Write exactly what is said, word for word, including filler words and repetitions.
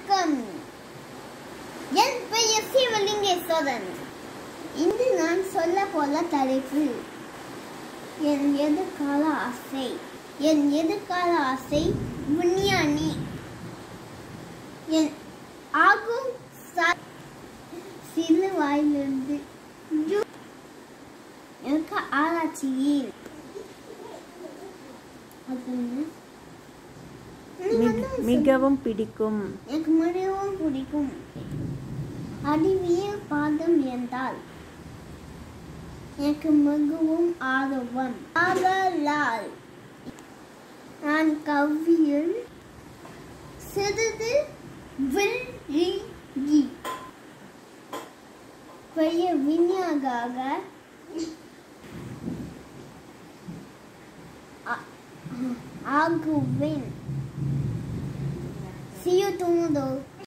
வணக்கம். என் பெயர் சிவலிங்கேஸ்வரன். இன்று நான் சொல்ல போல தலைப்பு என் எதிர்கால ஆசை. என் எதிர்கால ஆசை விஞ்ஞானி என் ஆகும். சிறு வாயிலிருந்து எனக்கு ஆராய்ச்சியில் மிகவும் பிடிக்கும். எனக்கு மிகவும் பிடிக்கும் அறிவியல் பாடம் என்றால் எனக்கு மிகவும் ஆர்வம். ஆதலால் நான் கவியில் சிறிது வில்லிகி பெரிய விஞ்ஞானியாக ஆகுவேன். See you tomorrow.